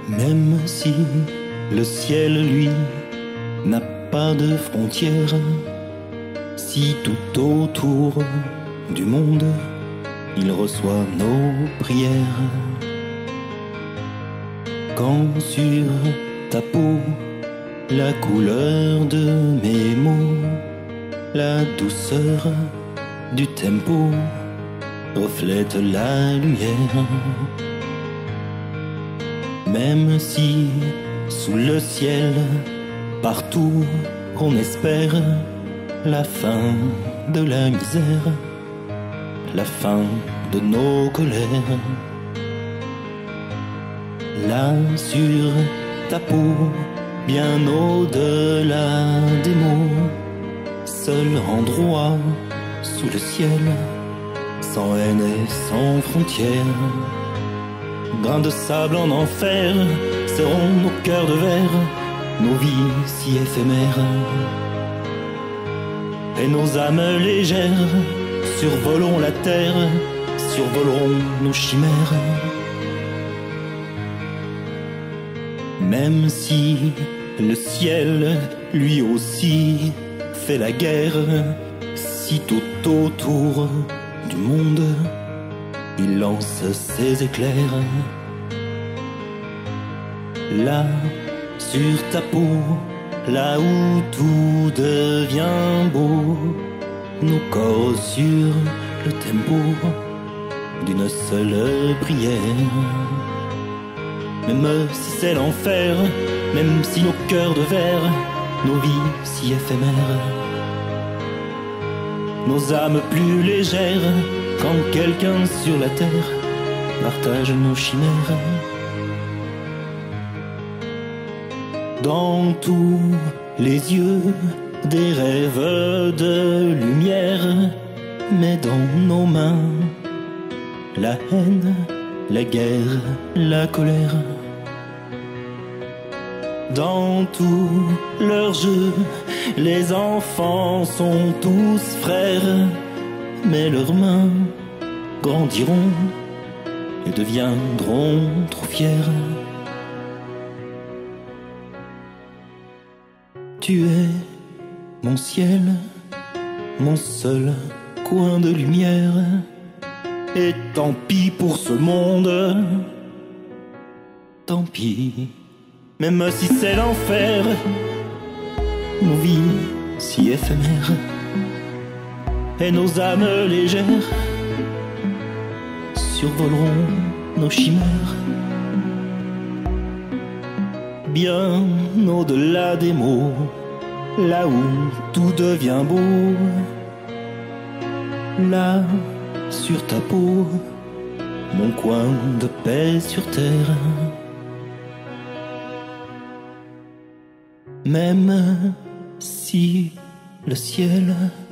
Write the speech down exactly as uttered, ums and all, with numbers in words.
Même si le ciel, lui, n'a pas de frontières, si tout autour du monde, il reçoit nos prières. Quand sur ta peau, la couleur de mes mots, la douceur du tempo reflète la lumière. Même si sous le ciel, partout on espère la fin de la misère, la fin de nos colères. Là sur ta peau, bien au-delà des mots, seul endroit sous le ciel, sans haine et sans frontières. Grains de sable en enfer seront nos cœurs de verre, nos vies si éphémères. Et nos âmes légères survoleront la terre, survoleront nos chimères. Même si le ciel, lui aussi, fait la guerre, si tout autour du monde, il lance ses éclairs. Là, sur ta peau, là où tout devient beau, nos corps sur le tempo d'une seule prière. Même si c'est l'enfer, même si nos cœurs de verre, nos vies si éphémères, nos âmes plus légères, quand quelqu'un sur la terre partage nos chimères. Dans tous les yeux, des rêves de lumière, mais dans nos mains, la haine, la guerre, la colère. Dans tous leurs jeux, les enfants sont tous frères, mais leurs mains grandiront et deviendront trop fières. Tu es mon ciel, mon seul coin de lumière, et tant pis pour ce monde, tant pis. Même si c'est l'enfer, nos vies si éphémères, et nos âmes légères survoleront nos chimères. Bien au-delà des mots, là où tout devient beau, là sur ta peau, mon coin de paix sur terre. Même si le ciel